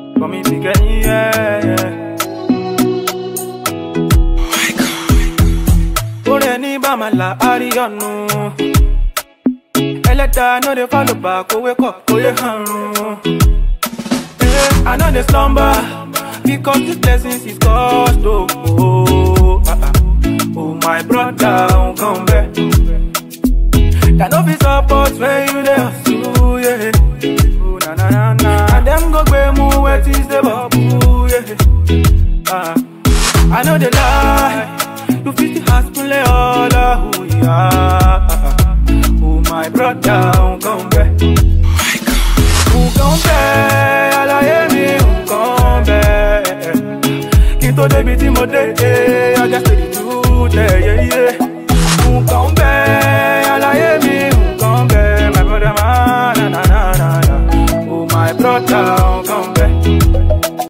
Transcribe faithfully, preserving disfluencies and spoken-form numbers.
for me to get yeah, yeah. Any bamala arianu. Eleta no dey follow back, go wake up, go ye haru. I know they slumber because this blessings is cost. Oh, oh, uh, uh. Oh my brother, don't come back. That no be support when you dey hustle, yeah. Oh na na na na. And them go gbe mu wet is the bubble, yeah. Uh, I know they lie. You fit the hospital all of who you are. Oh my brother, don't come back. Who come back? Alla hear me, who come back? Kinto debi ti mo de, I just tell the truth, yeah yeah. Who come back? Alla hear me, who come back? My brother man, na na na na na. Oh my brother, don't come